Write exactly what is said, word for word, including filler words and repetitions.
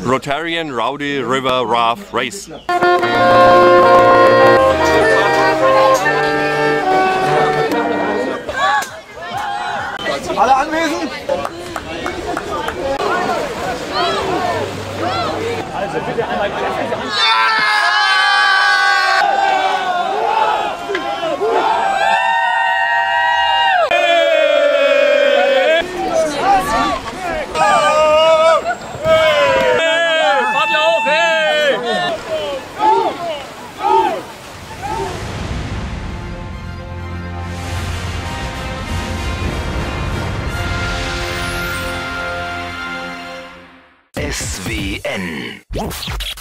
Rotarian Rowdy River Raft Race. Alle anwesend? Also bitte einmal bitte an. S W N.